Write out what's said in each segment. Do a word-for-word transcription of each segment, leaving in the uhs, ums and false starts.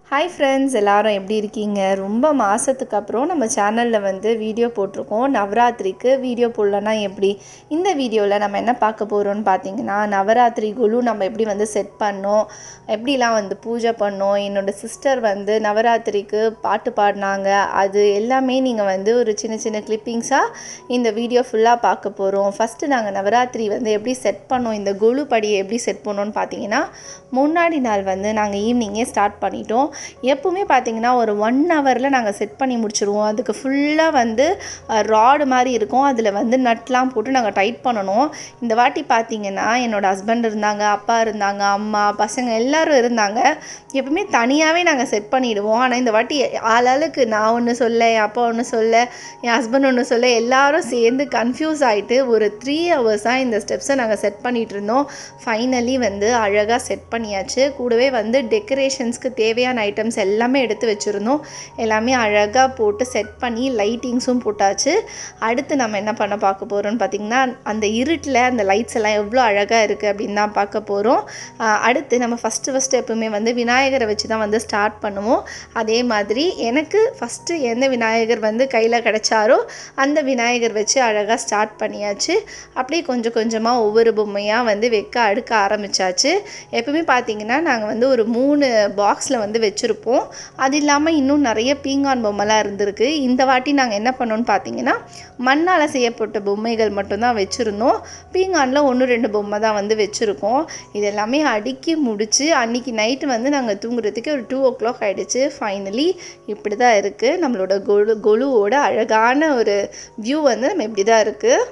Hi friends, எல்லாரும் எப்படி இருக்கீங்க? ரொம்ப மாதத்துக்கு அப்புறம் நம்ம சேனலில் வந்து வீடியோ போட்டிருக்கோம். நவராத்திரிக்கு வீடியோ போடலன்னா எப்படி? இந்த வீடியோவில் நம்ம என்ன பார்க்க போகிறோம்னு பார்த்தீங்கன்னா, நவராத்திரி குழு நம்ம எப்படி வந்து செட் பண்ணோம், எப்படிலாம் வந்து பூஜை பண்ணோம், என்னோடய சிஸ்டர் வந்து நவராத்திரிக்கு பாட்டு பாடினாங்க, அது எல்லாமே நீங்கள் வந்து ஒரு சின்ன சின்ன கிளிப்பிங்ஸாக இந்த வீடியோ ஃபுல்லாக பார்க்க போகிறோம். ஃபஸ்ட்டு நாங்கள் நவராத்திரி வந்து எப்படி செட் பண்ணோம், இந்த குழு படியை எப்படி செட் பண்ணோன்னு பார்த்தீங்கன்னா, முன்னாடி நாள் வந்து நாங்கள் ஈவினிங்கே ஸ்டார்ட் பண்ணிட்டோம். எப்பவுமே பார்த்திங்கன்னா ஒரு ஒன் ஹவரில் நாங்கள் செட் பண்ணி முடிச்சுருவோம். அதுக்கு ஃபுல்லாக வந்து ராடு மாதிரி இருக்கும், அதில் வந்து நட்லாம் போட்டு நாங்கள் டைட் பண்ணணும். இந்த வாட்டி பார்த்திங்கன்னா என்னோடய ஹஸ்பண்ட் இருந்தாங்க, அப்பா இருந்தாங்க, அம்மா பசங்க எல்லோரும் இருந்தாங்க. எப்பவுமே தனியாகவே நாங்கள் செட் பண்ணிவிடுவோம். ஆனால் இந்த வாட்டி ஆளாளுக்கு நான் ஒன்று சொல்ல, என் அப்பா ஒன்று சொல்ல, என் ஹஸ்பண்ட் ஒன்று சொல்ல, எல்லோரும் சேர்ந்து கன்ஃபியூஸ் ஆகிட்டு ஒரு த்ரீ ஹவர்ஸாக இந்த ஸ்டெப்ஸை நாங்கள் செட் பண்ணிகிட்டு இருந்தோம். ஃபைனலி வந்து அழகாக செட் பண்ணியாச்சு. கூடவே வந்து டெக்கரேஷன்ஸ்க்கு தேவையான ஐட்டம்ஸ் எல்லாமே எடுத்து வச்சுருந்தோம். எல்லாமே அழகாக போட்டு செட் பண்ணி லைட்டிங்ஸும் போட்டாச்சு. அடுத்து நம்ம என்ன பண்ண பார்க்க போகிறோம்னு பார்த்திங்கன்னா, அந்த இருட்டில் அந்த லைட்ஸ் எல்லாம் எவ்வளோ அழகாக இருக்குது அப்படின்னு தான் பார்க்க போகிறோம். அடுத்து நம்ம ஃபஸ்ட்டு ஃபஸ்ட்டு எப்பவுமே வந்து விநாயகரை வச்சு தான் வந்து ஸ்டார்ட் பண்ணுவோம். அதே மாதிரி எனக்கு ஃபஸ்ட்டு எந்த விநாயகர் வந்து கையில் கிடச்சாரோ அந்த விநாயகர் வச்சு அழகாக ஸ்டார்ட் பண்ணியாச்சு. அப்படியே கொஞ்சம் கொஞ்சமாக ஒவ்வொரு பொம்மையாக வந்து வைக்க அடுக்க ஆரம்பித்தாச்சு. எப்பவுமே பார்த்திங்கன்னா நாங்கள் வந்து ஒரு மூணு பாக்ஸில் வந்து வச்சுருப்போம். அது இல்லாமல் இன்னும் நிறைய பீங்கான் பொம்மைலாம் இருந்திருக்கு. இந்த வாட்டி நாங்கள் என்ன பண்ணோன்னு பார்த்தீங்கன்னா, மண்ணால் செய்யப்பட்ட பொம்மைகள் மட்டும்தான் வச்சுருந்தோம். பீங்கானில் ஒன்று ரெண்டு பொம்மை தான் வந்து வச்சுருக்கோம். இதெல்லாமே அடுக்கி முடித்து அன்றைக்கி நைட்டு வந்து நாங்கள் தூங்குறதுக்கு ஒரு டூ ஓ கிளாக் ஆகிடுச்சு. ஃபைனலி இப்படி தான் இருக்குது நம்மளோட கொலு கொலுவோட அழகான ஒரு வியூ வந்து நம்ம இப்படி தான் இருக்குது.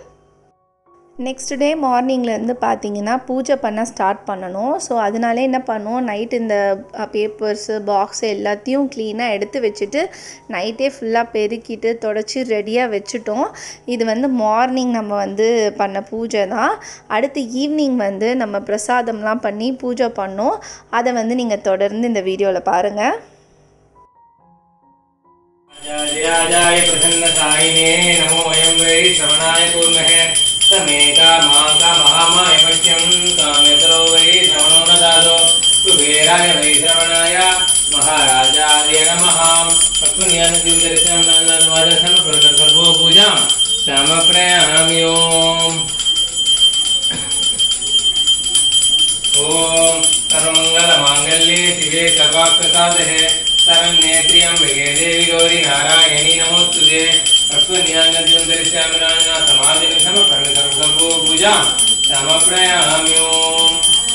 நெக்ஸ்ட் டே மார்னிங்லேருந்து பார்த்திங்கன்னா பூஜை பண்ண ஸ்டார்ட் பண்ணணும். ஸோ அதனால என்ன பண்ணுவோம், நைட் இந்த பேப்பர்ஸு பாக்ஸு எல்லாத்தையும் க்ளீனாக எடுத்து வச்சுட்டு நைட்டே ஃபுல்லாக பெருக்கிட்டு தொடச்சி ரெடியாக வச்சுட்டோம். இது வந்து மார்னிங் நம்ம வந்து பண்ண பூஜை தான். அடுத்து ஈவினிங் வந்து நம்ம பிரசாதம்லாம் பண்ணி பூஜை பண்ணோம். அதை வந்து நீங்கள் தொடர்ந்து இந்த வீடியோவில் பாருங்கள். जयाय प्रसन्नसायिने नमो वयं वै श्रवणाय कुर्महे समेका माका महामायमह्यं कामेतरो वै श्रवणो न दादो कुबेराय वै श्रवणाय महाराजाय नमः पत्न्यानदिवदर्शनं नन्दनवादनं प्रकर्तर्भो पूजां समप्रयामि ओम ओम सर्वमङ्गलमाङ्गल्ये शिवे सर्वार्थसाधके शरण्ये त्र्यम्बके देवी गौरी नारायणी नमोस्तुते अश्वन्यानद्यं दर्शयामि समाधिं समर्पयामि सर्वसर्वो पूजां समर्पयामि ओम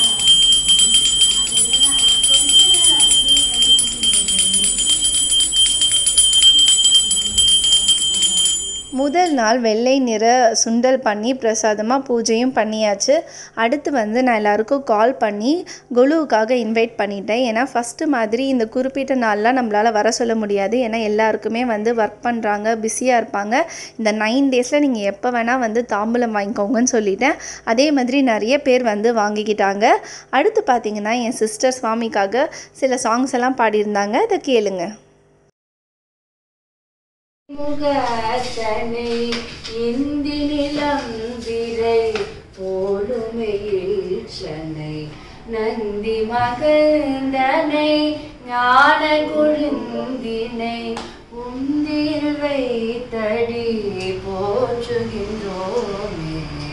முதல் நாள் வெள்ளை நிற சுண்டல் பண்ணி பிரசாதமாக பூஜையும் பண்ணியாச்சு. அடுத்து வந்து நான் எல்லாருக்கும் கால் பண்ணி கொலுவுக்காக இன்வைட் பண்ணிட்டேன். ஏன்னா ஃபஸ்ட்டு மாதிரி இந்த குறிப்பிட்ட நாள்லாம் நம்மளால் வர சொல்ல முடியாது. ஏன்னா எல்லாருக்குமே வந்து ஒர்க் பண்ணுறாங்க, பிஸியாக இருப்பாங்க. இந்த நைன் டேஸில் நீங்கள் எப்போ வேணால் வந்து தாம்பூலம் வாங்கிக்கோங்கன்னு சொல்லிட்டேன். அதே மாதிரி நிறைய பேர் வந்து வாங்கிக்கிட்டாங்க. அடுத்து பார்த்திங்கன்னா என் சிஸ்டர் சுவாமிக்காக சில சாங்ஸ் எல்லாம் பாடியிருந்தாங்க. அதை கேளுங்க. முகத்தனை இந்தினிலம் விரை போலுமையில் சென்னை நந்தி மகந்தனை ஞான குழுந்தினை உந்தில் வைத்தடி போற்றுகின்றோமே.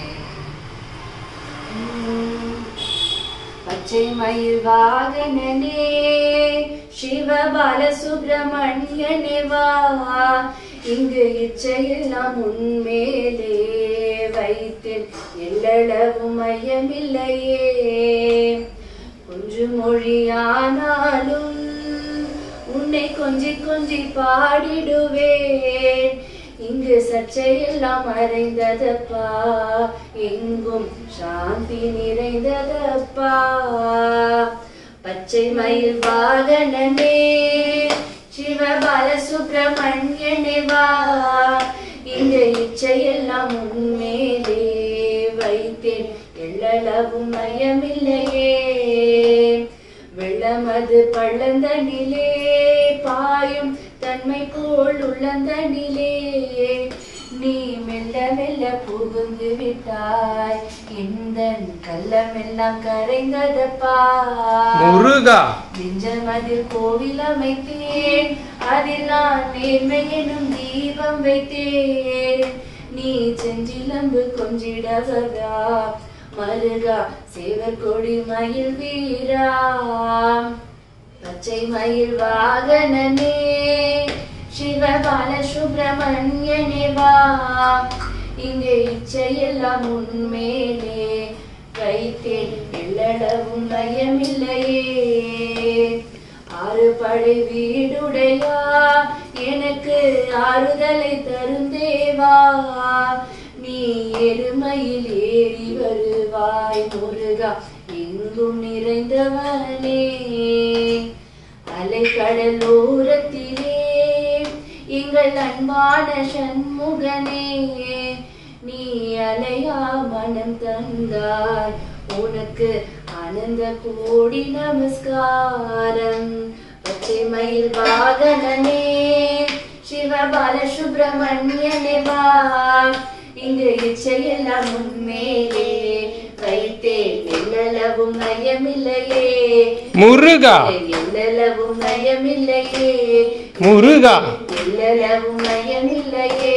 பச்சை மயில் வாகனனே சிவபால சுப்பிரமணியனே வா, இங்கு இச்சையெல்லாம் உன்மேலே வைத்தேன் எல்லளவும் மையமில்லையே. கொஞ்சு மொழியானாலும் உன்னை கொஞ்சி கொஞ்சி பாடிடுவேன். இங்கு சர்ச்சையெல்லாம் மறைந்ததப்பா, எங்கும் சாந்தி நிறைந்ததப்பா. பச்சை மயில் வாகனனே சிவபால சுப்பிரமணியனே வா, இங்கு இச்சையெல்லாம் உன்மேலே வைத்தேன் எள்ளளவும் மையமில்லையே. வெள்ளமது பள்ளந்தனிலே பாயும் தன்மை போல் உள்ளந்தனிலே நீ மெல்ல மெல்ல புகுந்து விட்டாய் எந்தன் கள்ளமெல்லாம் கரைந்ததப்பா முருகா நெஞ்சமதில் கோவில் அமைத்தேன் அதில் நான் நேர்மை எனும் தீபம் வைத்தேன் நீ செஞ்சிலம்பு கொஞ்சிடவதா மருகா சேவர் கொடி மயில் வீரா பச்சை மயில் வாகனனே சிவபால சுப்பிரமணியனே வா இங்கே இச்சையெல்லாம் உன்மேலே வைத்தேன் எல்லளவும் பயமில்லையே ஆறு படை வீடுடையா எனக்கு ஆறுதலை தரும் தேவா நீ எருமையில் ஏறி வருவாய் முருகா எங்கும் நிறைந்தவனே அலைக்கடலோரத்திலே எங்கள் அன்பான சண்முகனே நீ அலையா மனம் தந்தாய் உனக்கு ஆனந்த கோடி நமஸ்காரம் பச்சை மயில் வாகனனே சிவபால சுப்பிரமணியனே வா இங்கு இச்சையெல்லாம் உன்மேலே வைத்தேன் எல்லளவும் நயமில்லையே முருகா எல்லளவும் நயமில்லையே முருகா எல்லளவும் நயமில்லையே